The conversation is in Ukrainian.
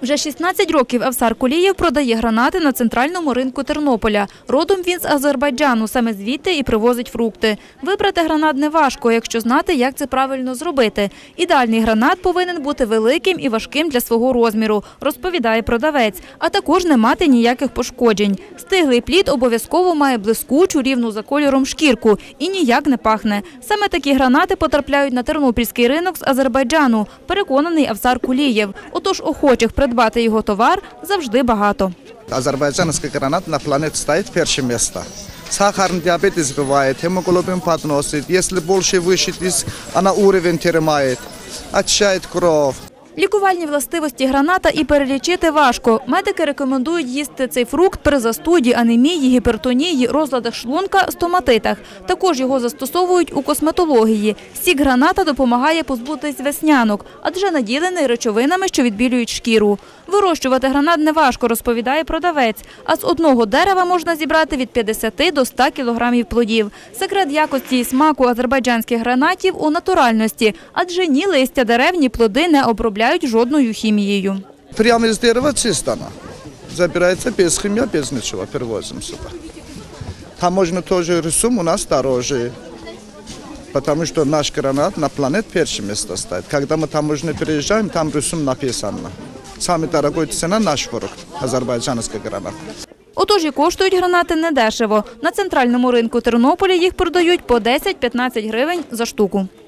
Вже 16 років Евсар Кулієв продає гранати на центральному ринку Тернополя. Родом він з Азербайджану, саме звідти і привозить фрукти. Вибрати гранат не важко, якщо знати, як це правильно зробити. Ідеальний гранат повинен бути великим і важким для свого розміру, розповідає продавець, а також не мати ніяких пошкоджень. Стиглий плід обов'язково має блискучу, рівну за кольором шкірку і ніяк не пахне. Саме такі гранати потрапляють на тернопільський ринок з Азербайджану, переконаний Евсар Кулієв. Отож охочих придбати його товар завжди багато. Азербайджанский гранат на планете стоит первое место. Сахарный диабет избивает, гемоглобин подносит. Если больше высчитать, она уровень теряет, очищает кровь. Лікувальні властивості граната і перелічити важко. Медики рекомендують їсти цей фрукт при застуді, анемії, гіпертонії, розладах шлунка, стоматитах. Також його застосовують у косметології. Сік граната допомагає позбутись веснянок, адже наділений речовинами, що відбілюють шкіру. Вирощувати гранат неважко, розповідає продавець. А з одного дерева можна зібрати від 50 до 100 кілограмів плодів. Секрет якості і смаку азербайджанських гранатів у натуральності, адже ні листя дерев, ні плоди не обробляють жодною хімією. Прямо из дерева чисто она. Забирается без химии, без ничего, перевозим сюда. Таможня тоже рисуем у нас дороже, потому что наш гранат на планете первое место стоит. Когда мы таможню приезжаем, там рисуем написано. Самый дорогой цена наш фрукт, азербайджанский гранат. Отож і коштують гранати недешево. На центральному ринку Тернополя їх продають по 10-15 гривень за штуку.